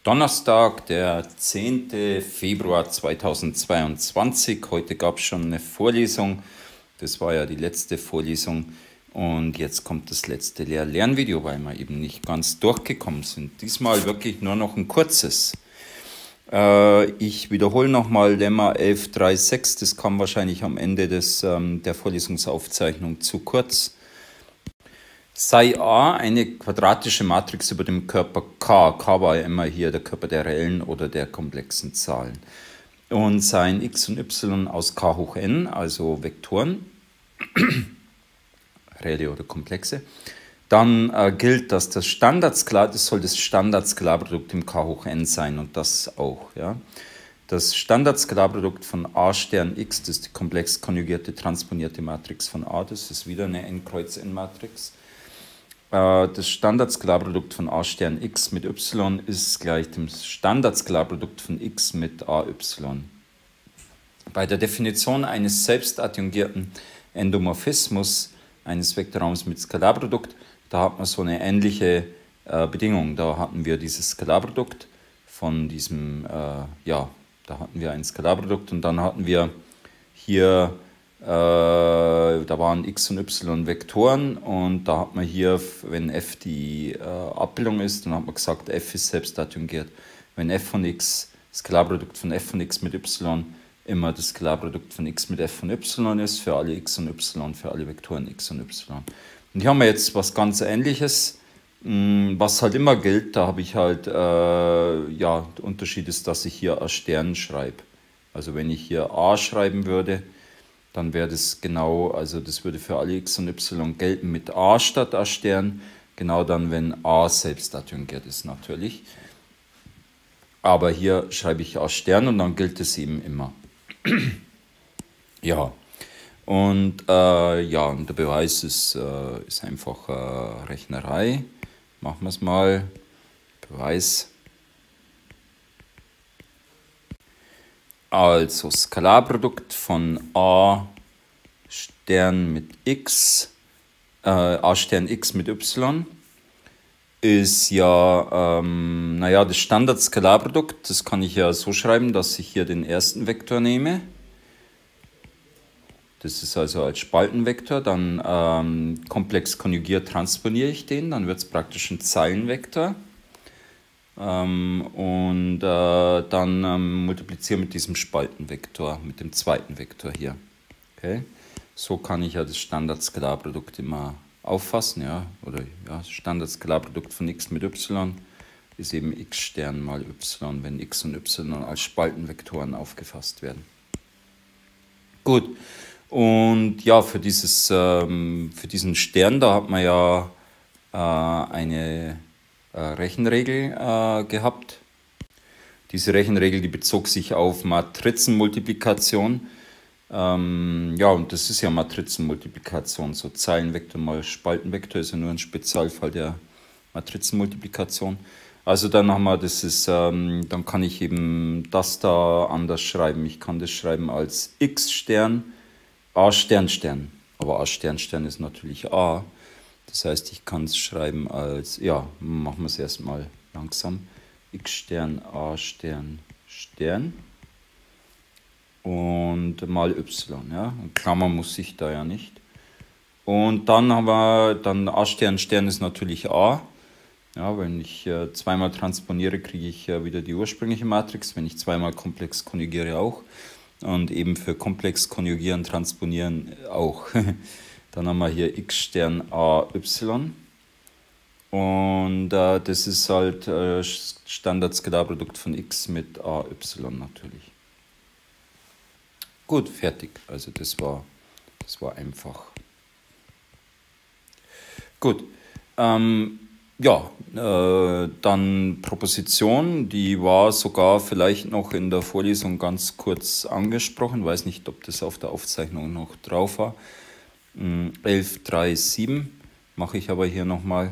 Donnerstag, der 10. Februar 2022. Heute gab es schon eine Vorlesung. Das war ja die letzte Vorlesung. Und jetzt kommt das letzte Lehr-Lernvideo, weil wir eben nicht ganz durchgekommen sind. Diesmal wirklich nur noch ein kurzes. Ich wiederhole nochmal Lemma 11.3.6. Das kam wahrscheinlich am Ende der Vorlesungsaufzeichnung zu kurz. Sei A eine quadratische Matrix über dem Körper K. K war ja immer hier der Körper der reellen oder der komplexen Zahlen. Und seien x und y aus k hoch n, also Vektoren, reelle oder komplexe, dann gilt, dass das soll das Standardskalarprodukt im k hoch n sein und das auch. Ja. Das Standardskalarprodukt von A Stern x, das ist die komplex konjugierte transponierte Matrix von A, das ist wieder eine n Kreuz n Matrix. Das Standardskalarprodukt von A Stern x mit y ist gleich dem Standardskalarprodukt von x mit AY. Bei der Definition eines selbstadjungierten Endomorphismus eines Vektorraums mit Skalarprodukt, da hat man so eine ähnliche Bedingung. Da hatten wir dieses Skalarprodukt von diesem, da hatten wir ein Skalarprodukt und dann hatten wir hier da waren x und y Vektoren und da hat man hier, wenn f die Abbildung ist, dann hat man gesagt, f ist selbstadjungiert. Wenn f von x, das Skalarprodukt von f von x mit y immer das Skalarprodukt von x mit f von y ist, für alle x und y, für alle Vektoren x und y. Und hier haben wir jetzt was ganz Ähnliches, was halt immer gilt, da habe ich halt, der Unterschied ist, dass ich hier A Stern schreibe. Also wenn ich hier A schreiben würde, dann wäre das genau, also das würde für alle x und y gelten mit A statt A Stern, genau dann, wenn A selbst adjungiert ist natürlich. Aber hier schreibe ich A Stern und dann gilt es eben immer. Ja, und und der Beweis ist einfach Rechnerei. Machen wir es mal. Beweis. Also Skalarprodukt von A Stern mit x, A Stern x mit y ist ja, das Standardskalarprodukt, das kann ich ja so schreiben, dass ich hier den ersten Vektor nehme. Das ist also als Spaltenvektor, dann komplex konjugiert transponiere ich den, dann wird es praktisch ein Zeilenvektor. Dann multipliziere mit diesem Spaltenvektor, mit dem zweiten Vektor hier. Okay? So kann ich ja das Standardskalarprodukt immer auffassen. Ja? Oder das Standardskalarprodukt von x mit y ist eben x Stern mal y, wenn x und y als Spaltenvektoren aufgefasst werden. Gut, und ja, für diesen Stern, da hat man ja eine Rechenregel gehabt. Diese Rechenregel, die bezog sich auf Matrizenmultiplikation. Und das ist ja Matrizenmultiplikation. So Zeilenvektor mal Spaltenvektor ist ja nur ein Spezialfall der Matrizenmultiplikation. Also dann haben wir, dann kann ich eben das da anders schreiben. Ich kann das schreiben als x Stern, A Stern Stern. Aber A Stern Stern ist natürlich A. Das heißt, ich kann es schreiben als, machen wir es erstmal langsam, x Stern, A Stern, Stern und mal y, ja, und Klammer muss ich da ja nicht. Und dann haben wir, A Stern, Stern ist natürlich A, ja, wenn ich zweimal transponiere, kriege ich wieder die ursprüngliche Matrix, wenn ich zweimal komplex konjugiere auch und eben für komplex konjugieren, transponieren auch. Dann haben wir hier x Stern AY und das ist halt Standardskalarprodukt von x mit AY natürlich. Gut, fertig. Also das war einfach. Gut. Dann Proposition, die war sogar vielleicht noch in der Vorlesung ganz kurz angesprochen. Weiß nicht, ob das auf der Aufzeichnung noch drauf war. 11.3.7 mache ich aber hier nochmal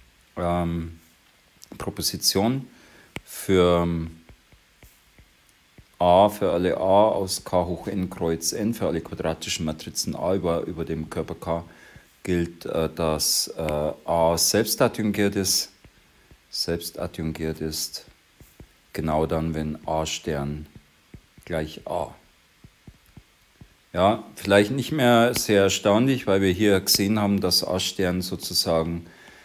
Proposition für A, für alle A aus K hoch n Kreuz n, für alle quadratischen Matrizen A über dem Körper K gilt, dass A selbstadjungiert ist genau dann, wenn A Stern gleich A. Ja, vielleicht nicht mehr sehr erstaunlich, weil wir hier gesehen haben, dass A Stern sozusagen,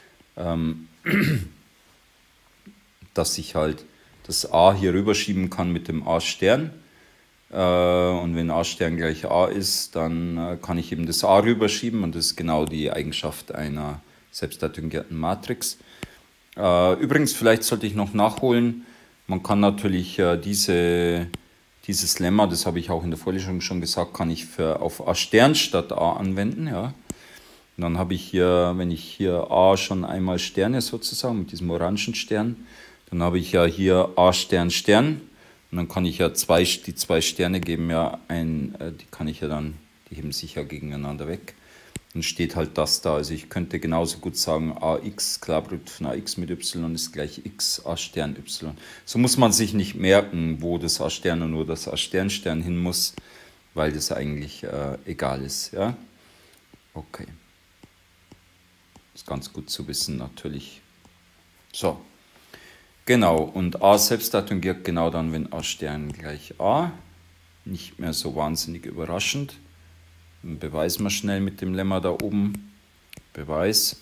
dass ich halt das A hier rüberschieben kann mit dem A Stern. Und wenn A Stern gleich A ist, dann kann ich eben das A rüberschieben und das ist genau die Eigenschaft einer selbstadjungierten Matrix. Übrigens, vielleicht sollte ich noch nachholen, man kann natürlich dieses Lemma, das habe ich auch in der Vorlesung schon gesagt, kann ich auf A Stern statt A anwenden. Ja. Und dann habe ich hier, wenn ich hier A schon einmal Sterne sozusagen, mit diesem orangen Stern, dann habe ich ja hier A Stern Stern. Und dann kann ich ja die zwei Sterne geben ja die kann ich ja dann, die heben sich ja gegeneinander weg. Dann steht halt das da. Also ich könnte genauso gut sagen, AX, Klarprodukt von AX mit Y ist gleich X, A Stern Y. So muss man sich nicht merken, wo das A Stern und wo das A Stern Stern hin muss, weil das eigentlich egal ist. Ja? Okay. Ist ganz gut zu wissen natürlich. So. Genau, und A selbst adjungiert genau dann, wenn A Stern gleich A. Nicht mehr so wahnsinnig überraschend. Dann beweisen wir schnell mit dem Lemma da oben. Beweis.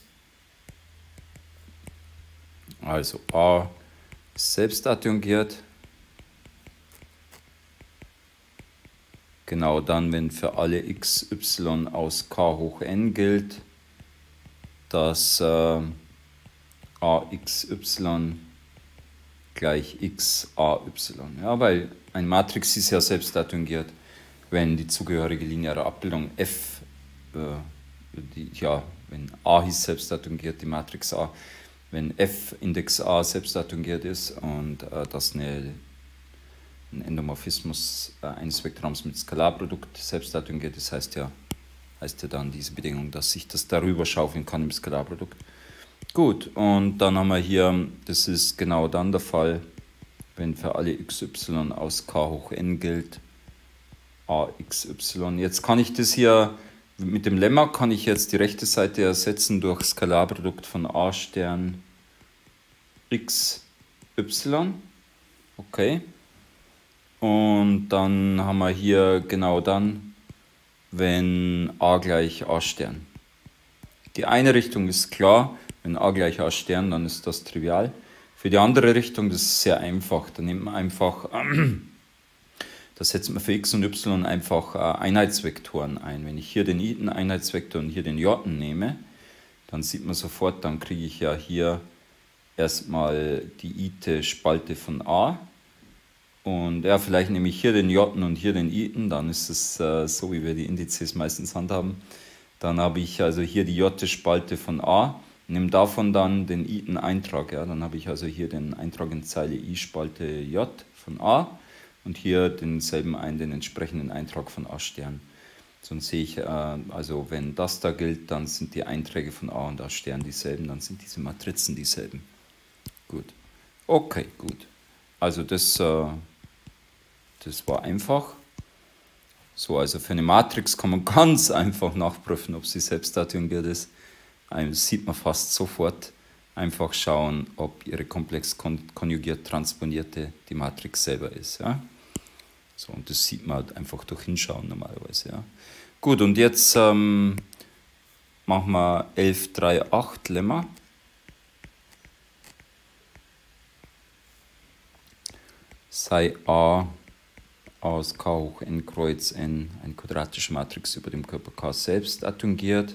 Also A ist selbst adjungiert. Genau dann, wenn für alle x, y aus k hoch n gilt, dass AXY gleich XAY. Ja, weil eine Matrix ist ja selbst adjungiert, wenn die zugehörige lineare Abbildung F, wenn A hieß selbst adjungiert, die Matrix A, wenn F Index A selbst adjungiert ist und das ein Endomorphismus eines Vektorraums mit Skalarprodukt selbst adjungiert ist, heißt ja dann diese Bedingung, dass ich das darüber schaufeln kann im Skalarprodukt. Gut, und dann haben wir hier, das ist genau dann der Fall, wenn für alle xy aus k hoch n gilt, AXY. Jetzt kann ich das hier, mit dem Lemma kann ich jetzt die rechte Seite ersetzen durch Skalarprodukt von A Stern XY. Okay. Und dann haben wir hier genau dann, wenn A gleich A Stern. Die eine Richtung ist klar, wenn A gleich A Stern, dann ist das trivial. Für die andere Richtung, das ist sehr einfach. Da nimmt man einfach, da setzt man für x und y einfach Einheitsvektoren ein. Wenn ich hier den i-ten Einheitsvektor und hier den j-ten nehme, dann sieht man sofort, dann kriege ich ja hier erstmal die i-te Spalte von A. Und ja, vielleicht nehme ich hier den j-ten und hier den i-ten, dann ist es so, wie wir die Indizes meistens handhaben. Dann habe ich also hier die j-te Spalte von A, nehme davon dann den i-ten Eintrag. Ja? Dann habe ich also hier den Eintrag in Zeile i Spalte j von A und hier den entsprechenden Eintrag von A Stern. Sonst sehe ich, also wenn das da gilt, dann sind die Einträge von A und A Stern dieselben, dann sind diese Matrizen dieselben. Gut. Okay, gut. Also das war einfach. So, also für eine Matrix kann man ganz einfach nachprüfen, ob sie selbst adjungiert ist. Das sieht man fast sofort. Einfach schauen, ob ihre komplex konjugiert transponierte die Matrix selber ist. Ja? So, und das sieht man halt einfach durch Hinschauen normalerweise. Ja? Gut, und jetzt machen wir 1138 Lemma. Sei A aus k hoch n kreuz n eine quadratische Matrix über dem Körper K selbst adjungiert.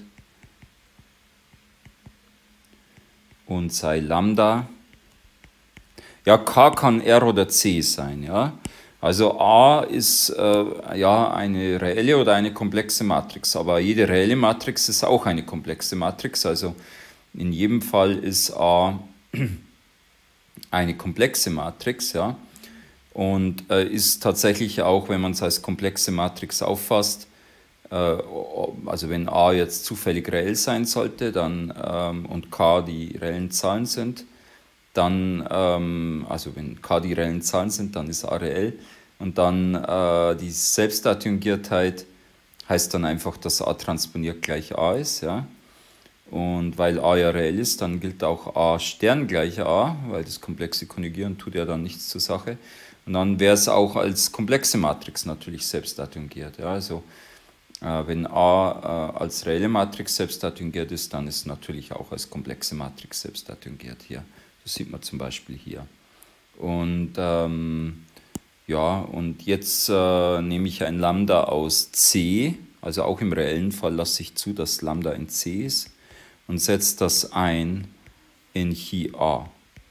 Und sei Lambda. Ja, K kann R oder C sein. Ja? Also A ist eine reelle oder eine komplexe Matrix, aber jede reelle Matrix ist auch eine komplexe Matrix. Also in jedem Fall ist A eine komplexe Matrix, ja, und ist tatsächlich auch, wenn man es als komplexe Matrix auffasst, also wenn A jetzt zufällig reell sein sollte, dann und K die reellen Zahlen sind, dann, also wenn K die reellen Zahlen sind, dann ist A reell. Und dann die Selbstadjungiertheit heißt dann einfach, dass A transponiert gleich A ist. Ja? Und weil a ja reell ist, dann gilt auch a Stern gleich a, weil das komplexe Konjugieren tut ja dann nichts zur Sache. Und dann wäre es auch als komplexe Matrix natürlich selbst adjungiert. Ja, also wenn a als reelle Matrix selbst adjungiert ist, dann ist es natürlich auch als komplexe Matrix selbst adjungiert hier. Das sieht man zum Beispiel hier. Und ja, und jetzt nehme ich ein Lambda aus C, also auch im reellen Fall lasse ich zu, dass Lambda in C ist, und setze das ein in Chi A.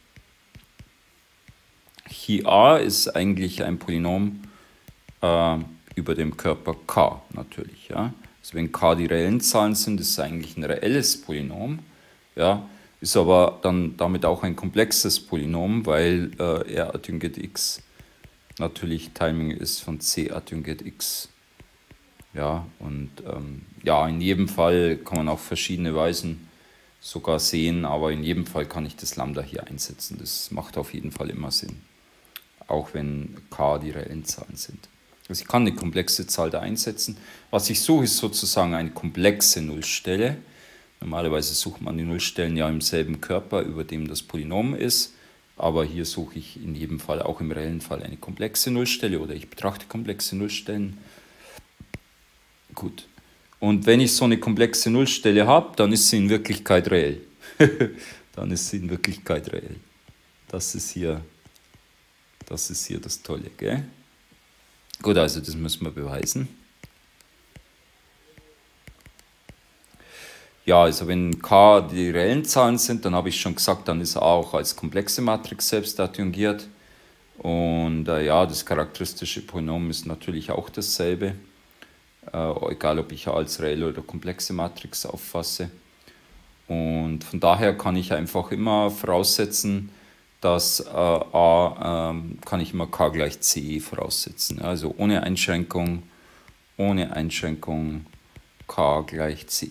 Chi A ist eigentlich ein Polynom über dem Körper K natürlich. Ja? Also wenn K die reellen Zahlen sind, ist es eigentlich ein reelles Polynom. Ja? Ist aber dann damit auch ein komplexes Polynom, weil R adjungiert X natürlich Timing ist von C adjungiert X. Ja, und ja, in jedem Fall kann man auf verschiedene Weisen sogar sehen, aber in jedem Fall kann ich das Lambda hier einsetzen. Das macht auf jeden Fall immer Sinn, auch wenn K die reellen Zahlen sind. Also ich kann eine komplexe Zahl da einsetzen. Was ich suche, ist sozusagen eine komplexe Nullstelle. Normalerweise sucht man die Nullstellen ja im selben Körper, über dem das Polynom ist. Aber hier suche ich in jedem Fall, auch im reellen Fall, eine komplexe Nullstelle oder ich betrachte komplexe Nullstellen. Gut. Und wenn ich so eine komplexe Nullstelle habe, dann ist sie in Wirklichkeit reell. Dann ist sie in Wirklichkeit reell. Das ist hier das Tolle, gell? Gut, also das müssen wir beweisen. Ja, also wenn K die reellen Zahlen sind, dann habe ich schon gesagt, dann ist A auch als komplexe Matrix selbst adjungiert. Und ja, das charakteristische Polynom ist natürlich auch dasselbe. Egal, ob ich A als reelle oder komplexe Matrix auffasse. Und von daher kann ich einfach immer voraussetzen, dass kann ich immer K gleich C voraussetzen. Also ohne Einschränkung K gleich C.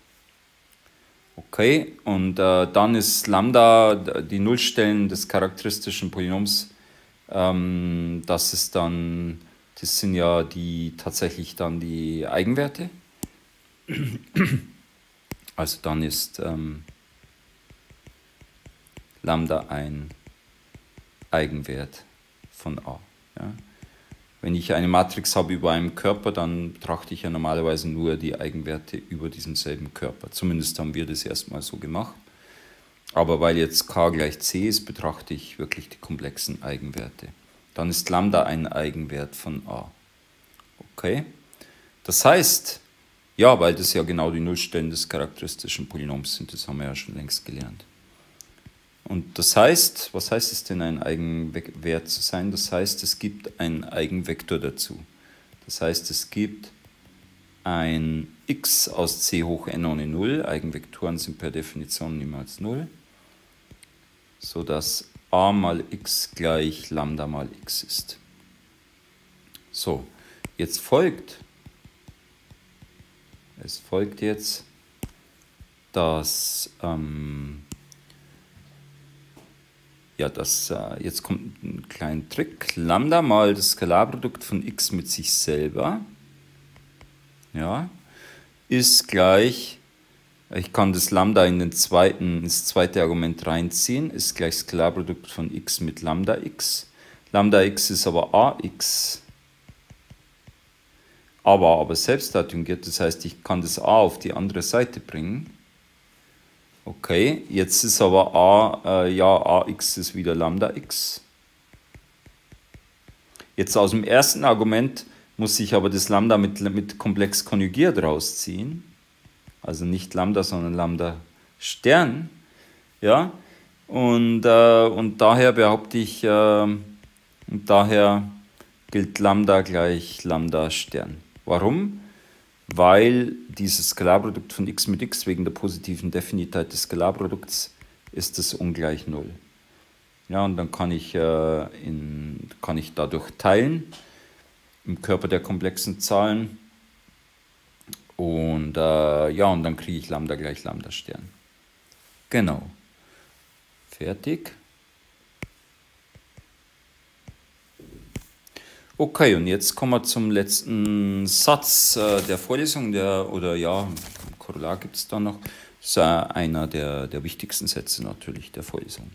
Okay, und dann ist Lambda die Nullstellen des charakteristischen Polynoms. Das sind ja tatsächlich dann die Eigenwerte. Also dann ist Lambda ein Eigenwert von A. Ja. Wenn ich eine Matrix habe über einem Körper, dann betrachte ich ja normalerweise nur die Eigenwerte über diesen selben Körper. Zumindest haben wir das erstmal so gemacht. Aber weil jetzt K gleich C ist, betrachte ich wirklich die komplexen Eigenwerte. Dann ist Lambda ein Eigenwert von A. Okay? Das heißt, ja, weil das ja genau die Nullstellen des charakteristischen Polynoms sind, das haben wir ja schon längst gelernt. Und das heißt, was heißt es denn, ein Eigenwert zu sein? Das heißt, es gibt einen Eigenvektor dazu. Das heißt, es gibt ein x aus c hoch n ohne 0. Eigenvektoren sind per Definition niemals 0. Sodass a mal x gleich lambda mal x ist. So, jetzt folgt jetzt, dass jetzt kommt ein kleiner Trick. Lambda mal das Skalarprodukt von x mit sich selber, ja, ist gleich, ich kann das Lambda ins zweite Argument reinziehen, ist gleich Skalarprodukt von x mit Lambda x. Lambda x ist aber ax, aber selbst adjungiert, das heißt, ich kann das a auf die andere Seite bringen. Okay, jetzt ist aber ax ist wieder Lambda x. Jetzt aus dem ersten Argument muss ich aber das Lambda mit komplex konjugiert rausziehen. Also nicht Lambda, sondern Lambda Stern. Ja, und daher behaupte ich, daher gilt Lambda gleich Lambda Stern. Warum? Weil dieses Skalarprodukt von x mit x wegen der positiven Definitheit des Skalarprodukts ist es ungleich 0. Ja, und dann kann ich dadurch teilen im Körper der komplexen Zahlen und ja, und dann kriege ich Lambda gleich Lambda Stern. Genau. Fertig. Okay, und jetzt kommen wir zum letzten Satz der Vorlesung, Korollar gibt es da noch. Das ist einer der wichtigsten Sätze natürlich der Vorlesung.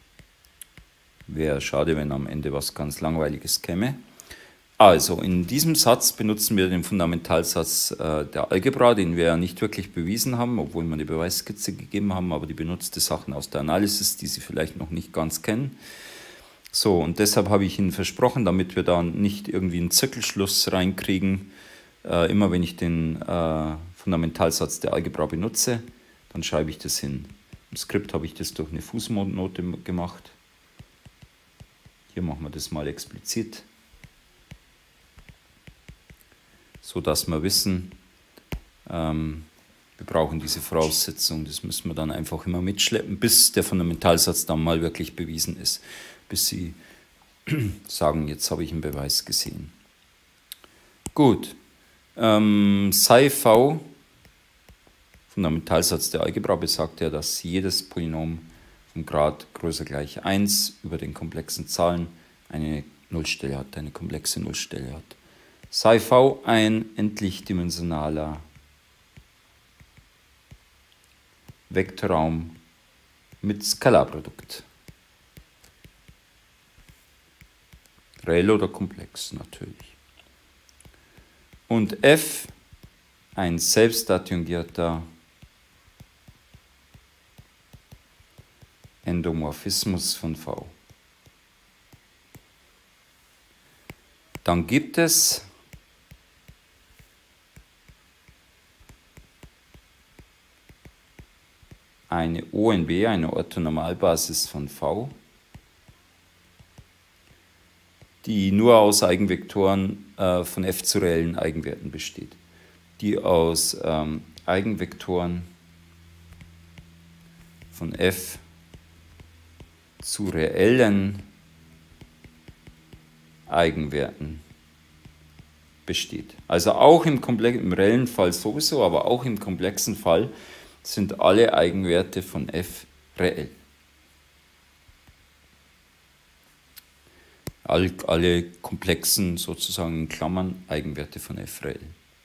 Wäre schade, wenn am Ende was ganz Langweiliges käme. Also, in diesem Satz benutzen wir den Fundamentalsatz der Algebra, den wir ja nicht wirklich bewiesen haben, obwohl wir eine Beweisskizze gegeben haben, aber die benutzte Sachen aus der Analysis, die Sie vielleicht noch nicht ganz kennen. So, und deshalb habe ich Ihnen versprochen, damit wir da nicht irgendwie einen Zirkelschluss reinkriegen, immer wenn ich den Fundamentalsatz der Algebra benutze, dann schreibe ich das hin. Im Skript habe ich das durch eine Fußnote gemacht. Hier machen wir das mal explizit, so dass wir wissen, wir brauchen diese Voraussetzung. Das müssen wir dann einfach immer mitschleppen, bis der Fundamentalsatz dann mal wirklich bewiesen ist. Bis Sie sagen, jetzt habe ich einen Beweis gesehen. Gut. Psi v, Fundamentalsatz der Algebra, besagt ja, dass jedes Polynom vom Grad größer gleich 1 über den komplexen Zahlen eine Nullstelle hat, eine komplexe Nullstelle hat. Psi v ein endlichdimensionaler Vektorraum mit Skalarprodukt. Reell oder komplex natürlich. Und f ein selbstadjungierter Endomorphismus von V. Dann gibt es eine ONB, eine Orthonormalbasis von V, die nur aus Eigenvektoren von f zu reellen Eigenwerten besteht, die aus Eigenvektoren von f zu reellen Eigenwerten besteht. Also auch im reellen Fall sowieso, aber auch im komplexen Fall sind alle Eigenwerte von f reell. Alle komplexen, sozusagen in Klammern, Eigenwerte von f reell.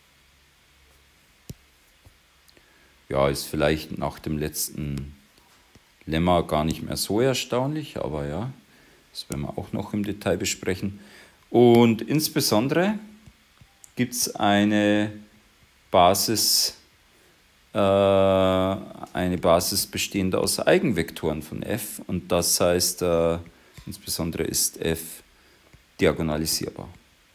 Ja, ist vielleicht nach dem letzten Lemma gar nicht mehr so erstaunlich, aber ja, das werden wir auch noch im Detail besprechen. Und insbesondere gibt es eine Basis bestehend aus Eigenvektoren von f, und das heißt, insbesondere ist f diagonalisierbar.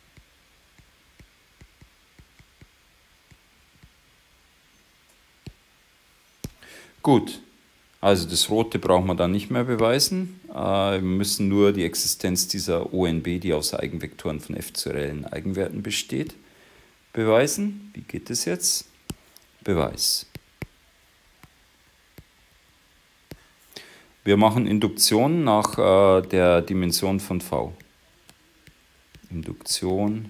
Gut, also das Rote brauchen wir dann nicht mehr beweisen. Wir müssen nur die Existenz dieser ONB, die aus Eigenvektoren von f zu reellen Eigenwerten besteht, beweisen. Wie geht das jetzt? Beweis. Wir machen Induktion nach der Dimension von V. Induktion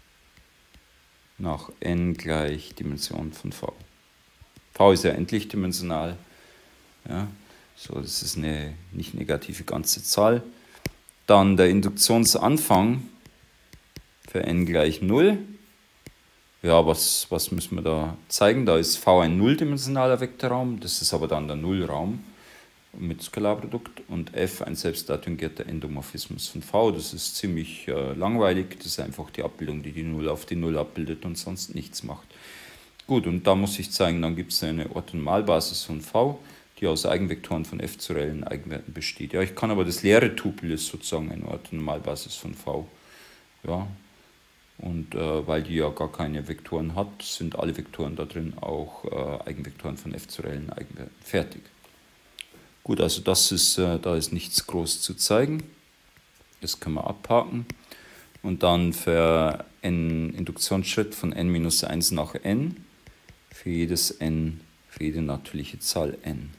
nach n gleich Dimension von V. V ist ja endlichdimensional. Ja, so, das ist eine nicht negative ganze Zahl. Dann der Induktionsanfang für n gleich 0. Ja, was müssen wir da zeigen? Da ist V ein nulldimensionaler Vektorraum, das ist aber dann der Nullraum mit Skalarprodukt, und f ein selbstadjungierter Endomorphismus von V. Das ist ziemlich langweilig, das ist einfach die Abbildung, die die Null auf die Null abbildet und sonst nichts macht. Gut, und da muss ich zeigen, dann gibt es eine Orthonormalbasis von V, die aus Eigenvektoren von f zu reellen Eigenwerten besteht. Ja, ich kann aber das leere Tupel ist sozusagen eine Orthonormalbasis von V. Ja, und weil die ja gar keine Vektoren hat, sind alle Vektoren da drin auch Eigenvektoren von f zu reellen Eigenwerten. Fertig. Gut, also das ist, da ist nichts groß zu zeigen. Das können wir abhaken. Und dann für n Induktionsschritt von n-1 nach n, für jedes n, für jede natürliche Zahl n.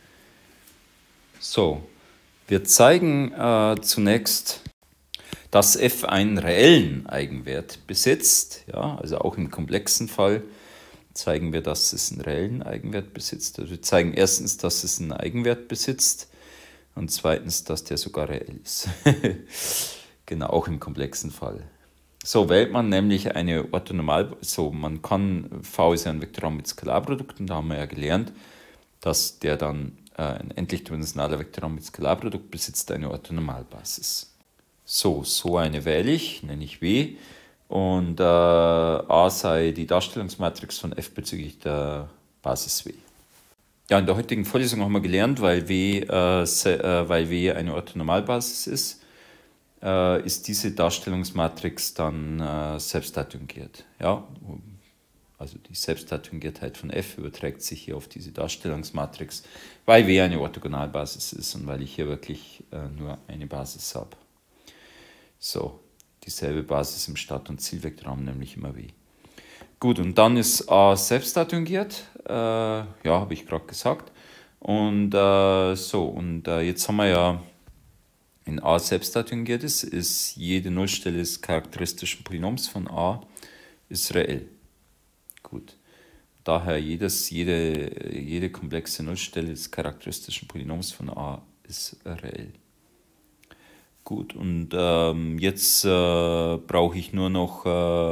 So, wir zeigen zunächst, dass f einen reellen Eigenwert besitzt. Ja, also auch im komplexen Fall zeigen wir, dass es einen reellen Eigenwert besitzt. Also wir zeigen erstens, dass es einen Eigenwert besitzt, und zweitens, dass der sogar reell ist. Genau, auch im komplexen Fall. So wählt man nämlich eine Orthonormal, so man kann, V ist ja ein Vektorraum mit Skalarprodukten, da haben wir ja gelernt, dass der dann ein endlichdimensionaler Vektorraum mit Skalarprodukt besitzt eine Orthonormalbasis. So eine wähle ich, nenne ich W, und A sei die Darstellungsmatrix von F bezüglich der Basis W. Ja, in der heutigen Vorlesung haben wir gelernt, weil W eine Orthonormalbasis ist diese Darstellungsmatrix dann selbstadjungiert. Ja? Also die Selbstadjungiertheit von F überträgt sich hier auf diese Darstellungsmatrix, weil W eine Orthogonalbasis ist und weil ich hier wirklich nur eine Basis habe. So, dieselbe Basis im Start- und Zielvektorraum, nämlich immer W. Gut, und dann ist A selbstadjungiert, ja, habe ich gerade gesagt. Und jetzt haben wir ja, in A selbstadjungiert ist jede Nullstelle des charakteristischen Polynoms von A ist reell. Gut, daher jede komplexe Nullstelle des charakteristischen Polynoms von A ist reell. Gut, und jetzt brauche ich nur noch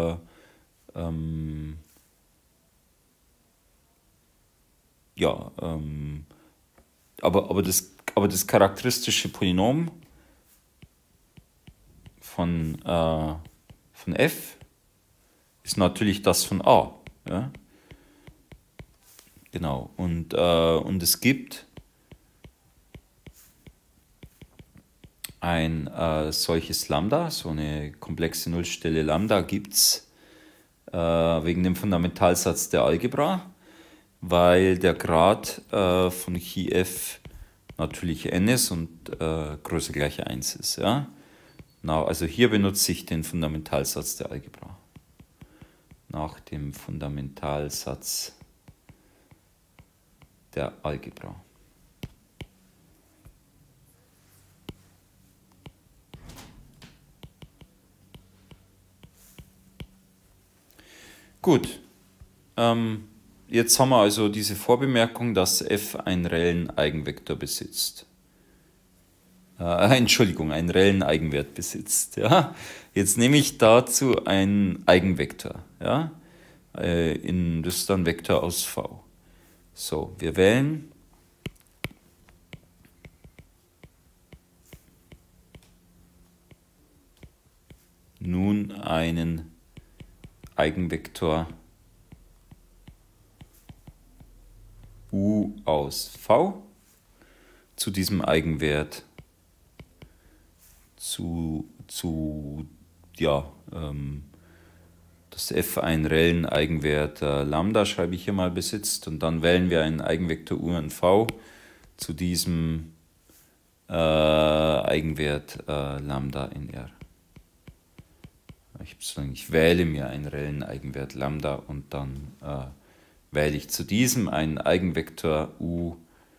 aber das charakteristische Polynom von F ist natürlich das von A. Ja? Genau, und es gibt ein solches Lambda, so eine komplexe Nullstelle Lambda gibt es wegen dem Fundamentalsatz der Algebra, weil der Grad von Chi f natürlich n ist und größer gleich 1 ist. Ja? Also hier benutze ich den Fundamentalsatz der Algebra. Nach dem Fundamentalsatz der Algebra. Gut, jetzt haben wir also diese Vorbemerkung, dass f einen reellen Eigenvektor besitzt. Entschuldigung, einen reellen Eigenwert besitzt. Ja? Jetzt nehme ich dazu einen Eigenvektor. Ja? Das ist dann Vektor aus V. So, wir wählen nun einen Eigenvektor U aus V zu diesem Eigenwert dass f einen reellen Eigenwert Lambda, schreibe ich hier mal, besitzt, und dann wählen wir einen Eigenvektor U an V zu diesem Eigenwert Lambda in R. Ich wähle mir einen reellen Eigenwert Lambda und dann wähle ich zu diesem einen Eigenvektor U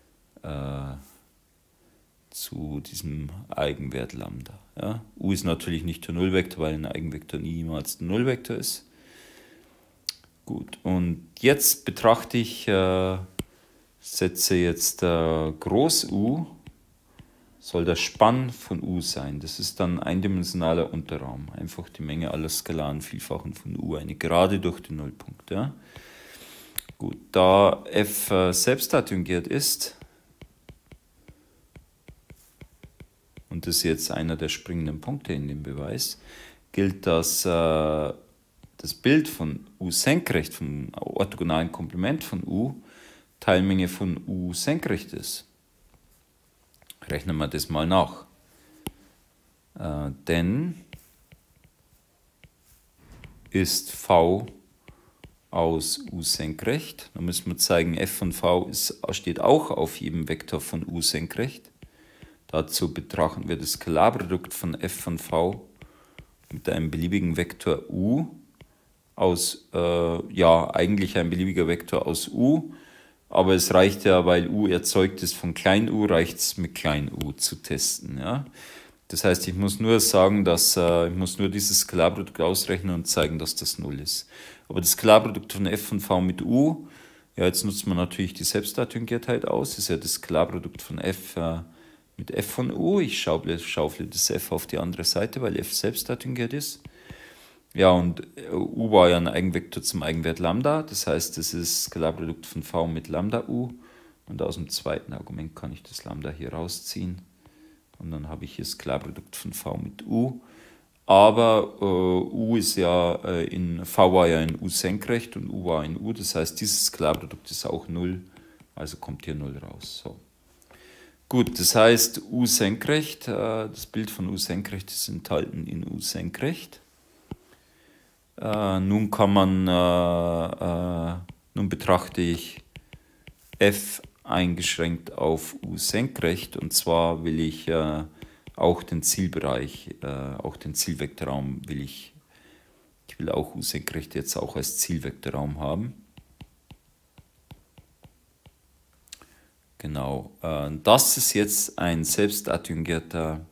zu diesem Eigenwert Lambda. Ja? U ist natürlich nicht der Nullvektor, weil ein Eigenvektor niemals der Nullvektor ist. Gut, und jetzt betrachte ich, setze jetzt Groß U, soll der Spann von U sein. Das ist dann eindimensionaler Unterraum. Einfach die Menge aller skalaren Vielfachen von U, eine Gerade durch den Nullpunkt. Ja? Gut, da f selbstadjungiert ist, und das ist jetzt einer der springenden Punkte in dem Beweis, gilt, dass das Bild von U senkrecht, vom orthogonalen Komplement von U, Teilmenge von U senkrecht ist. Rechnen wir das mal nach. Denn ist V aus U senkrecht, dann müssen wir zeigen, f von V steht auch auf jedem Vektor von U senkrecht. Dazu betrachten wir das Skalarprodukt von f von V mit einem beliebigen Vektor U aus, eigentlich ein beliebiger Vektor aus U, aber es reicht ja, weil U erzeugt ist von klein u, reicht es mit klein u zu testen. Ja? Das heißt, ich muss nur sagen, ich muss nur dieses Skalarprodukt ausrechnen und zeigen, dass das 0 ist. Aber das Skalarprodukt von f von V mit U, ja, jetzt nutzt man natürlich die Selbstadjungiertheit aus, das ist ja das Skalarprodukt von f mit f von U. Ich schaufle das f auf die andere Seite, weil f selbstadjungiert ist. Ja, und U war ja ein Eigenvektor zum Eigenwert Lambda, das heißt, das ist das Skalarprodukt von V mit Lambda U. Und aus dem zweiten Argument kann ich das Lambda hier rausziehen. Und dann habe ich hier das Sklarprodukt von v mit u. Aber u ist ja v war ja in u senkrecht und u war in u. Das heißt, dieses Sklarprodukt ist auch 0. Also kommt hier 0 raus. So. Gut, das heißt, u senkrecht, das Bild von u senkrecht ist enthalten in u senkrecht. Nun betrachte ich f eingeschränkt auf u senkrecht, und zwar will ich auch den Zielbereich, auch den Zielvektorraum ich will auch u senkrecht jetzt auch als Zielvektorraum haben. Genau, das ist jetzt ein selbstadjungierter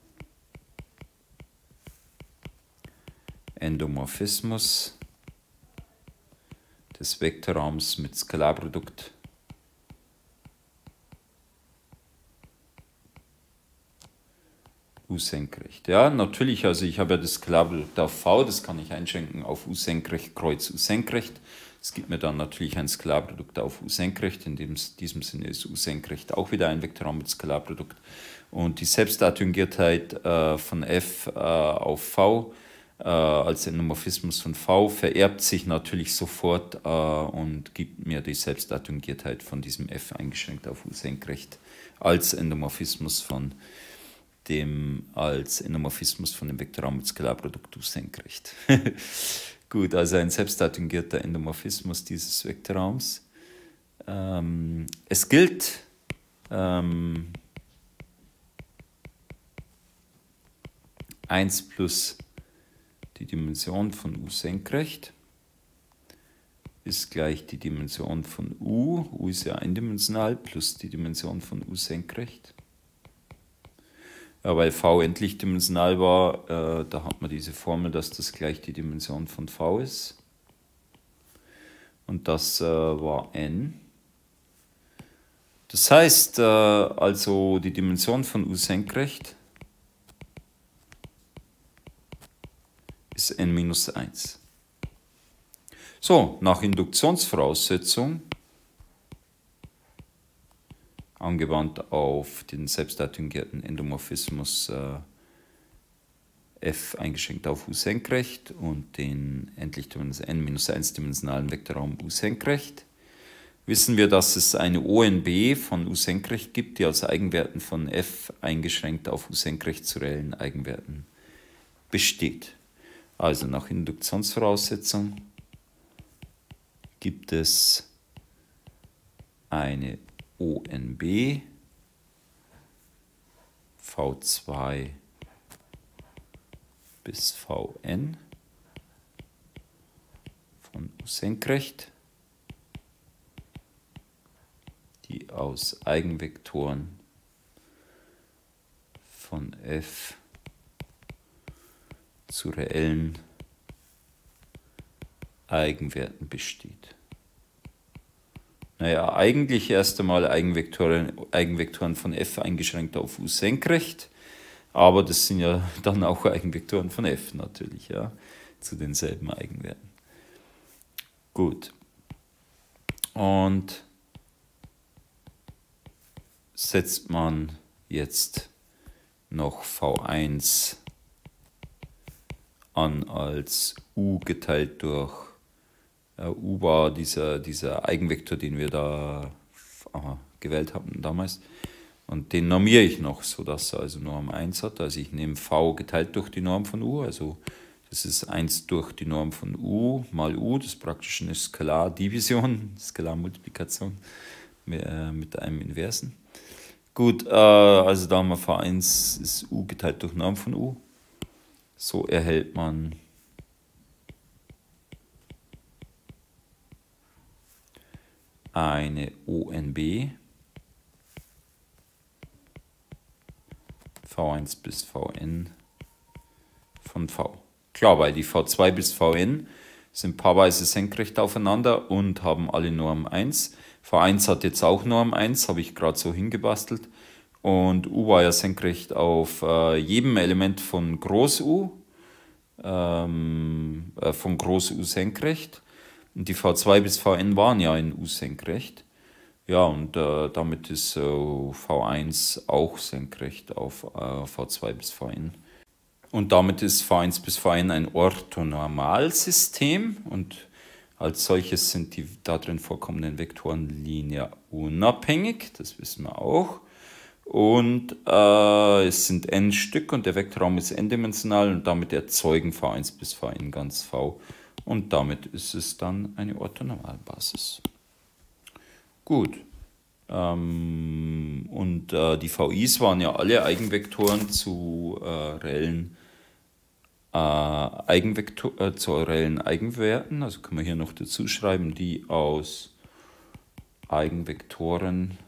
Endomorphismus des Vektorraums mit Skalarprodukt u senkrecht. Ja, natürlich, also ich habe ja das Skalarprodukt auf v, das kann ich einschränken auf u senkrecht kreuz u senkrecht. Es gibt mir dann natürlich ein Skalarprodukt auf u senkrecht, in diesem Sinne ist u senkrecht auch wieder ein Vektorraum mit Skalarprodukt. Und die Selbstadjungiertheit von f auf v als Endomorphismus von v vererbt sich natürlich sofort und gibt mir die Selbstadjungiertheit von diesem f eingeschränkt auf u senkrecht als Endomorphismus von dem Vektorraum mit Skalarprodukt u senkrecht. Gut, also ein selbstadjungierter Endomorphismus dieses Vektorraums. Es gilt eins plus die Dimension von u senkrecht ist gleich die Dimension von u. U ist ja eindimensional, plus die Dimension von u senkrecht. Ja, weil v endlich dimensional war, da hat man diese Formel, dass das gleich die Dimension von v ist. Und das war n. Das heißt, also die Dimension von u senkrecht ist n minus 1. So, nach Induktionsvoraussetzung, angewandt auf den selbstadjungierten Endomorphismus f eingeschränkt auf u senkrecht und den endlich n-1-dimensionalen Vektorraum u senkrecht, wissen wir, dass es eine ONB von u senkrecht gibt, die aus Eigenwerten von f eingeschränkt auf u senkrecht zu reellen Eigenwerten besteht. Also nach Induktionsvoraussetzung gibt es eine ONB V2 bis Vn von u senkrecht, die aus Eigenvektoren von f zu reellen Eigenwerten besteht. Naja, eigentlich erst einmal Eigenvektoren von f eingeschränkt auf u senkrecht, aber das sind ja dann auch Eigenvektoren von f natürlich, ja, zu denselben Eigenwerten. Gut. Und setzt man jetzt noch v1 an als u geteilt durch u war dieser Eigenvektor, den wir da gewählt haben damals. Und den normiere ich noch, sodass er also Norm 1 hat. Also ich nehme v geteilt durch die Norm von u. Also das ist 1 durch die Norm von u mal u. Das ist praktisch eine Skalardivision, Skalarmultiplikation mit einem Inversen. Gut, also da haben wir v1 ist u geteilt durch Norm von u. So erhält man eine ONB V1 bis Vn von V. Klar, weil die V2 bis Vn sind paarweise senkrecht aufeinander und haben alle Norm 1. V1 hat jetzt auch Norm 1, habe ich gerade so hingebastelt. Und U war ja senkrecht auf jedem Element von Groß U, von Groß U senkrecht. Und die V2 bis Vn waren ja in U senkrecht. Ja, und damit ist V1 auch senkrecht auf V2 bis Vn. Und damit ist V1 bis Vn ein Orthonormalsystem und als solches sind die darin vorkommenden Vektoren linear unabhängig, das wissen wir auch. Und es sind n Stück und der Vektorraum ist n-dimensional und damit erzeugen V1 bis Vn ganz V. Und damit ist es dann eine Orthonormalbasis. Gut. Und die VIs waren ja alle Eigenvektoren zu reellen Eigenwerten. Also können wir hier noch dazu schreiben, die aus Eigenvektoren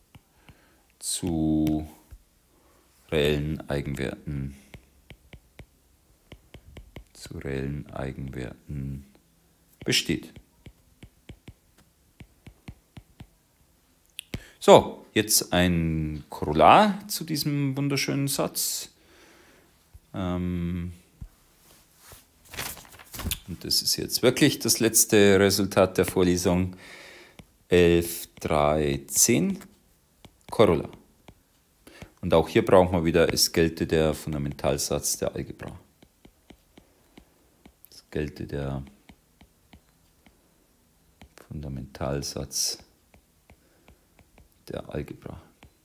zu reellen Eigenwerten besteht. So, jetzt ein Korollar zu diesem wunderschönen Satz. Und das ist jetzt wirklich das letzte Resultat der Vorlesung 11.3.10. Korollar. Und auch hier brauchen wir wieder, es gelte der Fundamentalsatz der Algebra. Es gelte der Fundamentalsatz der Algebra.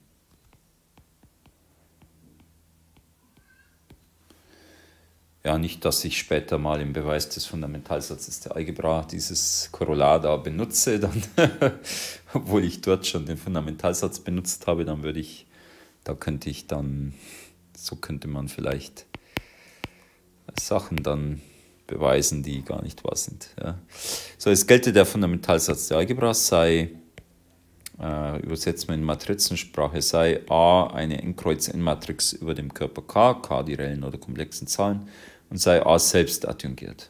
Ja, nicht, dass ich später mal im Beweis des Fundamentalsatzes der Algebra dieses Korollar da benutze, dann, obwohl ich dort schon den Fundamentalsatz benutzt habe, dann würde ich, so könnte man vielleicht Sachen dann beweisen, die gar nicht wahr sind. Ja. So, es gelte der Fundamentalsatz der Algebra, sei, übersetzt man in Matrizensprache, sei A eine n-Kreuz-n-Matrix über dem Körper K die reellen oder komplexen Zahlen, und sei A selbst adjungiert.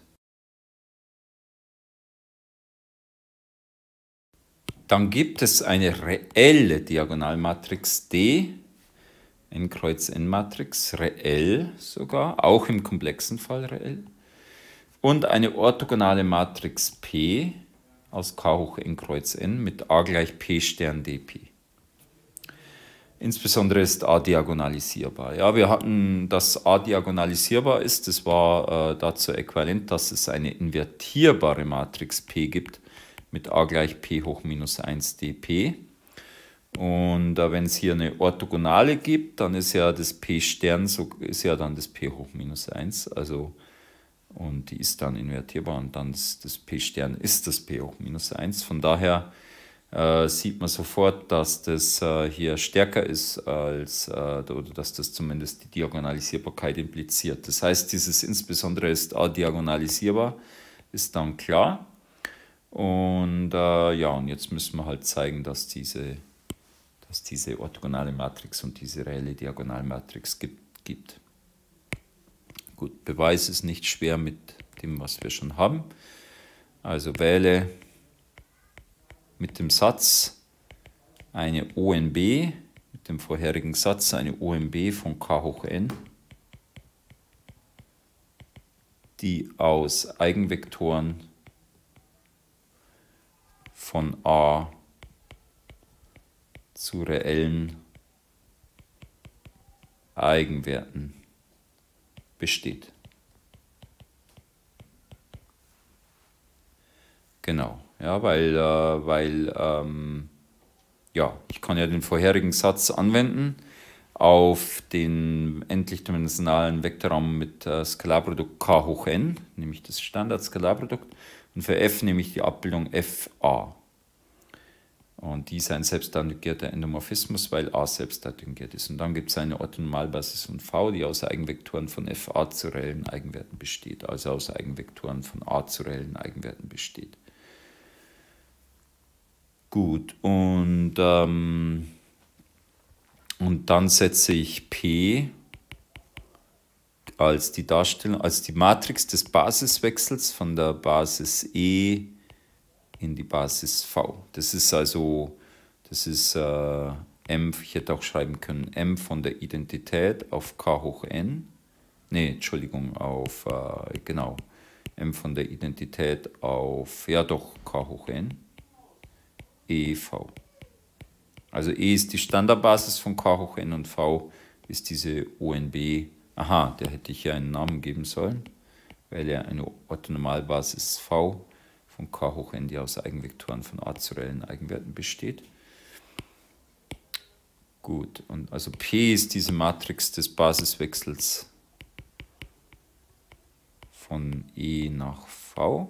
Dann gibt es eine reelle Diagonalmatrix D, n-Kreuz-n-Matrix, reell sogar, auch im komplexen Fall reell, und eine orthogonale Matrix P aus K hoch n Kreuz n mit A gleich P Stern dP. Insbesondere ist A diagonalisierbar. Ja, wir hatten, dass A diagonalisierbar ist, das war dazu äquivalent, dass es eine invertierbare Matrix P gibt mit A gleich P hoch minus 1 dP. Und wenn es hier eine Orthogonale gibt, dann ist ja das P Stern, ist ja dann das P hoch minus 1, also und die ist dann invertierbar und dann das P Stern ist das P hoch minus 1. Von daher sieht man sofort, dass das hier stärker ist, als, oder dass das zumindest die Diagonalisierbarkeit impliziert. Das heißt, dieses insbesondere ist adiagonalisierbar, ist dann klar. Und ja, und jetzt müssen wir halt zeigen, dass diese orthogonale Matrix und diese reelle Diagonalmatrix gibt. Gut, Beweis ist nicht schwer mit dem, was wir schon haben. Also wähle mit dem Satz eine ONB, mit dem vorherigen Satz eine ONB von K hoch n, die aus Eigenvektoren von A zu reellen Eigenwerten besteht. Genau, ja, weil ja, ich kann ja den vorherigen Satz anwenden auf den endlich-dimensionalen Vektorraum mit Skalarprodukt K hoch n, nämlich das Standardskalarprodukt, und für f nehme ich die Abbildung FA. Und die ist ein selbstadjungierter Endomorphismus, weil A selbstadjungiert ist. Und dann gibt es eine Orthonormalbasis von V, die aus Eigenvektoren von FA zu reellen Eigenwerten besteht, also aus Eigenvektoren von A zu reellen Eigenwerten besteht. Gut, und dann setze ich P als die Darstellung, als die Matrix des Basiswechsels von der Basis E in die Basis V. Das ist also, M, ich hätte auch schreiben können, M von der Identität auf K hoch n. Nee, Entschuldigung, auf, genau, M von der Identität auf, ja doch, K hoch n, EV. Also E ist die Standardbasis von K hoch n und V ist diese ONB. Aha, der hätte ich ja einen Namen geben sollen, weil er eine Orthonormalbasis V von K hoch n, die aus Eigenvektoren von A zu reellen Eigenwerten besteht. Gut, und also P ist diese Matrix des Basiswechsels von E nach V.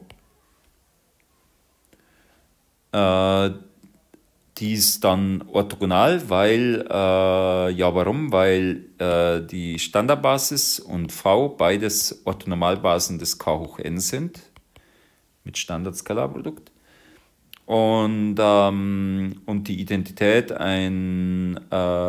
Die ist dann orthogonal, weil, ja warum? Weil die Standardbasis und V beides Orthonormalbasen des K hoch n sind, mit Standardskalarprodukt. Und die Identität ein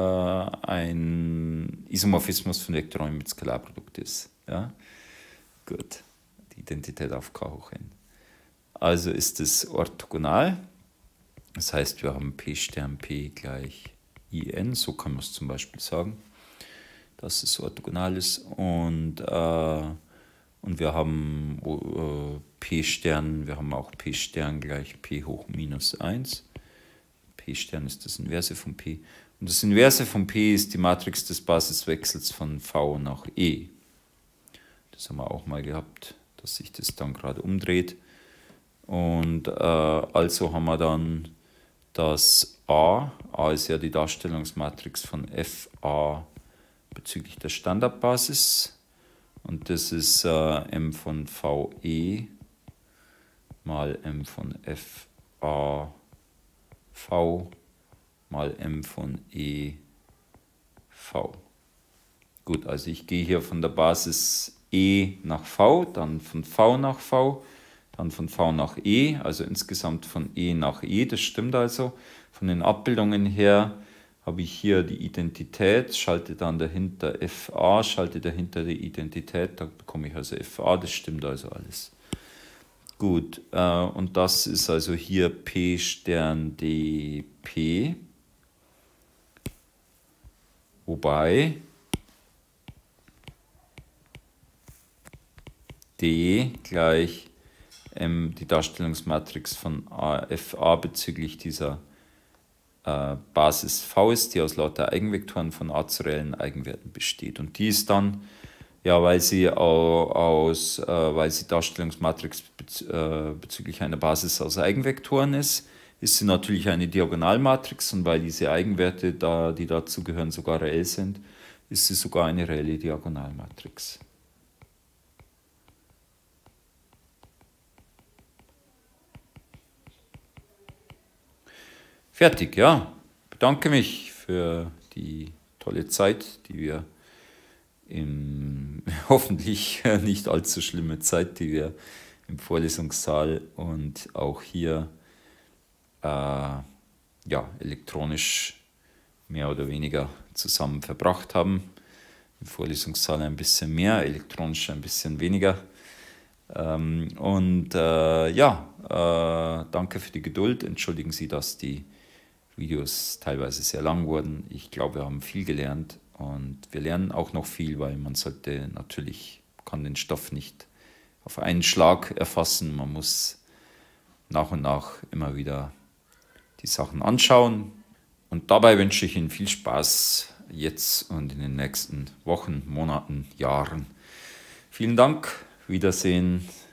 Isomorphismus von Vektoren mit Skalarprodukt ist. Ja? Gut, die Identität auf K hoch n. Also ist es orthogonal. Das heißt, wir haben P Stern P gleich IN, so kann man es zum Beispiel sagen, dass es orthogonal ist. Und wir haben P Stern, wir haben auch P Stern gleich P hoch minus 1. P Stern ist das Inverse von P. Und das Inverse von P ist die Matrix des Basiswechsels von V nach E. Das haben wir auch mal gehabt, dass sich das dann gerade umdreht. Und also haben wir dann das A ist ja die Darstellungsmatrix von FA bezüglich der Standardbasis. Und das ist M von VE mal M von FA V mal M von E V. Gut, also ich gehe hier von der Basis E nach V, dann von V nach V, dann von V nach E, also insgesamt von E nach E, das stimmt also. Von den Abbildungen her habe ich hier die Identität, schalte dann dahinter FA, schalte dahinter die Identität, da bekomme ich also FA, das stimmt also alles. Gut, und das ist also hier P Stern dP, wobei D gleich die Darstellungsmatrix von FA bezüglich dieser Basis V ist, die aus lauter Eigenvektoren von A zu reellen Eigenwerten besteht. Und die ist dann, ja, weil sie Darstellungsmatrix bezüglich einer Basis aus Eigenvektoren ist sie natürlich eine Diagonalmatrix, und weil diese Eigenwerte, die dazu gehören, sogar reell sind, ist sie sogar eine reelle Diagonalmatrix. Fertig, ja. Ich bedanke mich für die tolle Zeit, die wir hoffentlich nicht allzu schlimme Zeit, die wir im Vorlesungssaal und auch hier elektronisch mehr oder weniger zusammen verbracht haben. Im Vorlesungssaal ein bisschen mehr, elektronisch ein bisschen weniger. Danke für die Geduld. Entschuldigen Sie, dass die Videos teilweise sehr lang wurden. Ich glaube, wir haben viel gelernt und wir lernen auch noch viel, weil man kann den Stoff nicht auf einen Schlag erfassen. Man muss nach und nach immer wieder die Sachen anschauen. Und dabei wünsche ich Ihnen viel Spaß jetzt und in den nächsten Wochen, Monaten, Jahren. Vielen Dank, Wiedersehen.